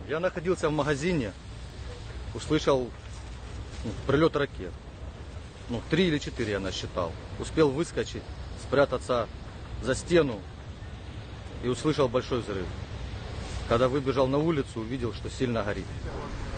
Я находился в магазине, услышал прилет ракет. 3 или 4 я насчитал. Успел выскочить, спрятаться за стену и услышал большой взрыв. Когда выбежал на улицу, увидел, что сильно горит.